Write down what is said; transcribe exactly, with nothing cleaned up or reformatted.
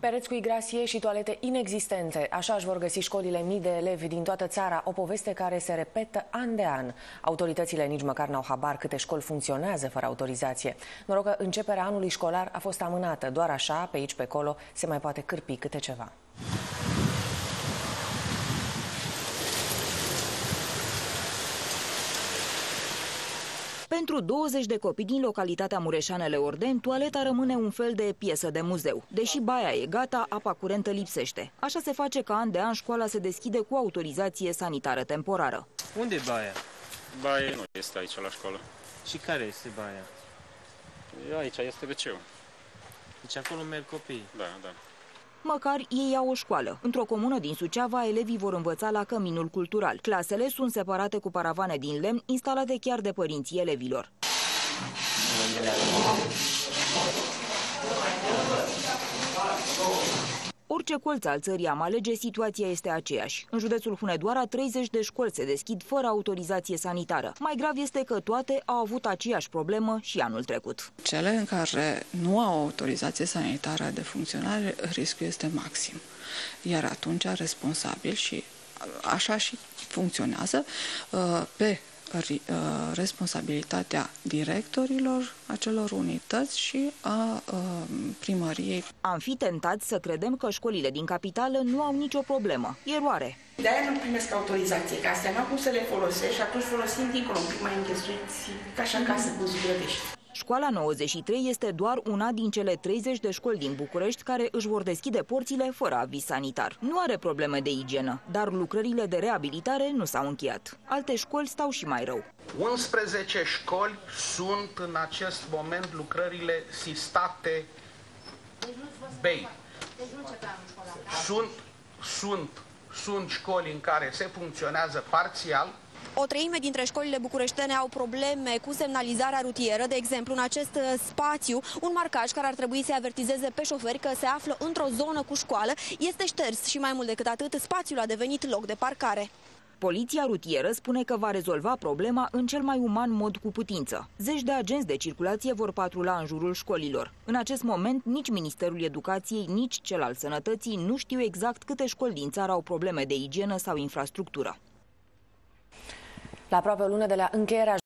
Pereți cu igrasie și toalete inexistente. Așa își vor găsi școlile mii de elevi din toată țara, o poveste care se repetă an de an. Autoritățile nici măcar n-au habar câte școli funcționează fără autorizație. Noroc că începerea anului școlar a fost amânată. Doar așa, pe aici pe acolo, se mai poate cârpi câte ceva. Pentru douăzeci de copii din localitatea Mureșanele Ordeni, toaleta rămâne un fel de piesă de muzeu. Deși baia e gata, apa curentă lipsește. Așa se face că an de an școala se deschide cu autorizație sanitară temporară. Unde e baia? Baia nu este aici la școală. Și care este baia? Aici este ve ce-ul. Deci acolo merg copiii? Da, da. Măcar ei au o școală. Într-o comună din Suceava, elevii vor învăța la Căminul Cultural. Clasele sunt separate cu paravane din lemn, instalate chiar de părinții elevilor. Orice colț al țării am alege, situația este aceeași. În județul Hunedoara, treizeci de școli se deschid fără autorizație sanitară. Mai grav este că toate au avut aceeași problemă și anul trecut. Cele în care nu au autorizație sanitară de funcționare, riscul este maxim. Iar atunci, responsabil, și așa și funcționează, pe responsabilitatea directorilor acelor unități și a primăriei. Am fi tentați să credem că școlile din capitală nu au nicio problemă. Eroare. De-aia nu primesc autorizație, că astea n-au cum să le folosești și atunci folosim dincolo un pic mai înghesuiți, ca și acasă cu zugrădești. Școala nouăzeci și trei este doar una din cele treizeci de școli din București care își vor deschide porțile fără aviz sanitar. Nu are probleme de igienă, dar lucrările de reabilitare nu s-au încheiat. Alte școli stau și mai rău. unsprezece școli sunt în acest moment lucrările sistate B E I. Sunt, sunt, sunt școli în care se funcționează parțial. O treime dintre școlile bucureștene au probleme cu semnalizarea rutieră. De exemplu, în acest spațiu, un marcaj care ar trebui să avertizeze pe șoferi că se află într-o zonă cu școală este șters și mai mult decât atât, spațiul a devenit loc de parcare. Poliția rutieră spune că va rezolva problema în cel mai uman mod cu putință. Zeci de agenți de circulație vor patrula în jurul școlilor. În acest moment, nici Ministerul Educației, nici cel al Sănătății nu știu exact câte școli din țară au probleme de igienă sau infrastructură. La aproape o lună de la încheierea